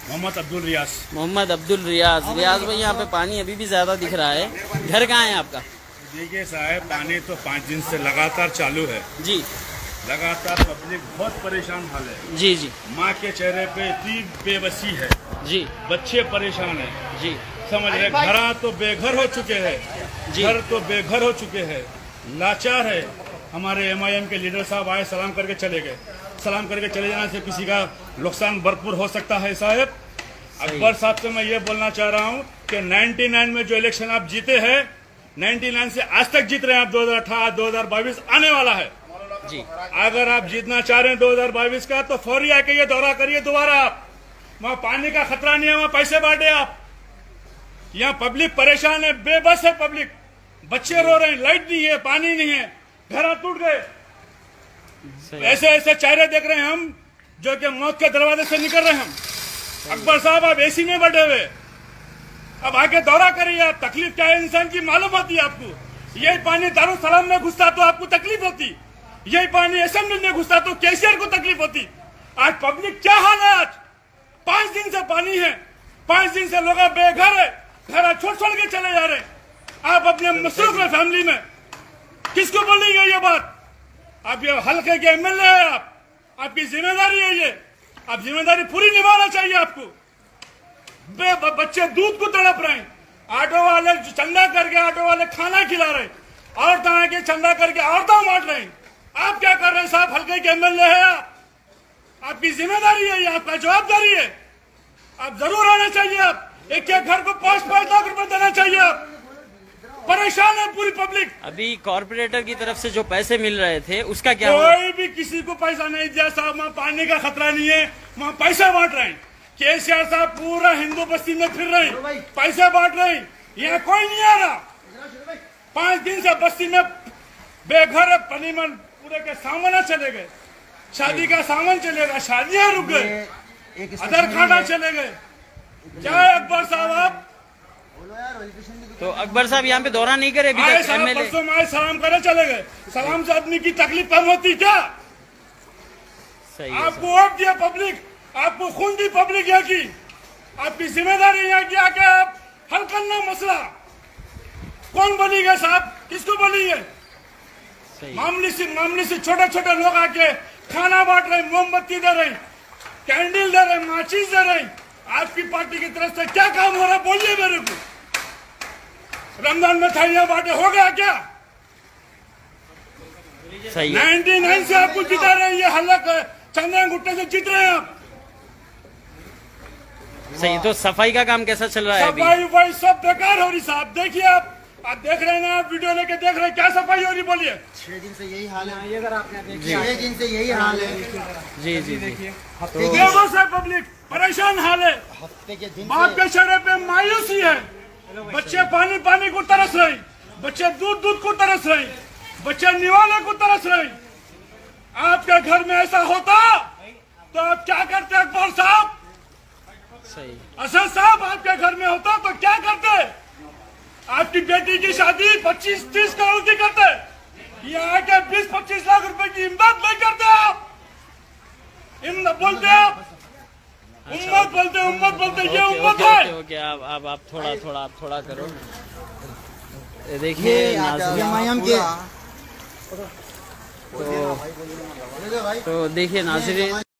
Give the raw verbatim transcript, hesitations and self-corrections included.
मोहम्मद अब्दुल रियाज। मोहम्मद अब्दुल रियाज। रियाज भाई, यहाँ पे पानी अभी भी ज्यादा दिख रहा है। घर कहाँ है आपका? देखिए साहब, पानी तो पाँच दिन से लगातार चालू है जी। लगातार पब्लिक बहुत परेशान हाल है जी जी। माँ के चेहरे पे इतनी बेबसी है जी। बच्चे परेशान है जी, समझ रहे। घर तो बेघर हो चुके हैं, घर तो बेघर हो चुके हैं, लाचार है। हमारे एम आई एम के लीडर साहब आए, सलाम करके चले गए। सलाम करके चले जाने से किसी का नुकसान भरपूर हो सकता है साहब। अकबर साहब से मैं ये बोलना चाह रहा हूँ कि निन्यानवे में जो इलेक्शन आप जीते हैं, निन्यानवे से आज तक जीत रहे हैं आप। दो हजार अठारह दो हजार बाईस आने वाला है जी। अगर आप जीतना चाह रहे हैं दो हजार बाईस का, तो फौरी आके ये दौरा करिए दोबारा आप। वहाँ पानी का खतरा नहीं है, वहाँ पैसे बांटे आप। यहाँ पब्लिक परेशान है, बेबस है पब्लिक। बच्चे रो रहे हैं, लाइट नहीं है, पानी नहीं है, घर टूट गए। ऐसे ऐसे चेहरे देख रहे हैं हम, जो कि मौत के दरवाजे से निकल रहे हैं हम। अकबर साहब, आप एसी में बैठे हुए, अब आके दौरा करिए आप। तकलीफ क्या है इंसान की मालूम होती है आपको। यही पानी दारुल सलाम में घुसता तो आपको तकलीफ होती, यही पानी असेंबली में घुसता तो केसीआर को तकलीफ होती। आज पब्लिक क्या हाल है? आज पांच दिन से पानी है, पांच दिन से लोग बेघर है, घर छोड़ छोड़ के चले जा रहे हैं। आप अपने मसरूफ में, फैमिली में, किसको बोलेंगे ये बात? आप ये हल्के के एम एल ए है, आप आपकी जिम्मेदारी है ये। आप जिम्मेदारी पूरी निभाना चाहिए आपको। बे बच्चे दूध को तड़प रहे हैं, ऑटो वाले चंदा करके ऑटो वाले खाना खिला रहे हैं, औरतें आके चंदा करके औरतों बांट रहे हैं। आप क्या कर रहे हैं साहब? हल्के के एम एल ए है आप, आपकी जिम्मेदारी है ये, आपका जवाबदारी है। आप जरूर आना चाहिए। आप एक एक घर को पांच पांच लाख रुपए देना चाहिए। आप परेशान है पूरी पब्लिक। अभी कॉर्पोरेटर की तरफ से जो पैसे मिल रहे थे उसका क्या? कोई भी किसी को पैसा नहीं दिया साहब। वहाँ पानी का खतरा नहीं है, वहाँ पैसा बांट रहे हैं। केसीआर साहब पूरा हिंदू बस्ती में फिर रहे हैं, पैसे बांट रहे हैं। यहाँ कोई नहीं आ रहा। पांच दिन से बस्ती में बेघर है। पनीमन पूरे के सामान चले गए, शादी का सामान चलेगा, शादियां रुक गए, अदर खाना चले गए। क्या है अकबर साहब? आप तो अकबर साहब यहाँ पे दौरा नहीं करे? आए साहब, परसों आए, सलाम करे चले गए। सलाम से आदमी की तकलीफ कम होती क्या? सही आपको वोट दिया पब्लिक, आपको खून दी पब्लिक यहाँ की। आपकी जिम्मेदारी यहाँ की आके आप हल करना मसला। कौन बोलेगा साहब? किसको बोलेंगे? मामूली से मामूली से छोटे छोटे लोग आके खाना बांट रहे, मोमबत्ती दे रहे, कैंडल दे रहे, माचिस दे रहे। आपकी पार्टी की तरफ से क्या काम हो रहा है बोलिए मेरे को। रमजान में थालियां बांटे, हो गया क्या? निन्यानवे से आपको जिता रहे हैं, ये हल्ला चंद्रा गुट्टे से जीत रहे हैं आप। सही। तो सफाई का काम कैसा चल रहा है? सफाई वफाई सब बेकार हो रही साहब। देखिए आप आप देख रहे हैं ना, आप वीडियो लेके देख रहे हैं, क्या सफाई हो रही बोलिए। छह दिन से यही हाल है। अगर आपने देखा, छह दिन से यही हाल है जी जी। देखिए बेबस है पब्लिक, परेशान हाल है। हफ्ते के दिन बाप के चेहरे पे मायूसी है। बच्चे पानी पानी को तरस रहे, बच्चे दूध दूध को तरस रहे, बच्चे निवाले को तरस रहे। आपके घर में ऐसा होता तो आप क्या करते अकबर साहब? सही। असद साहब, आपके घर में होता तो क्या करते? आपकी बेटी की शादी पच्चीस तीस करोड़ की करते, ये आके बीस पच्चीस लाख रुपए की इमदाद नहीं करते आप। इमदाद बोलते आप, उम्मत बोलते, उम्मत बोलते, ये उम्मत है। ओके, आप आप आप थोड़ा थोड़ा आप थोड़ा करो। देखिए नाज़रीन, तो, तो देखिए नाज़रीन।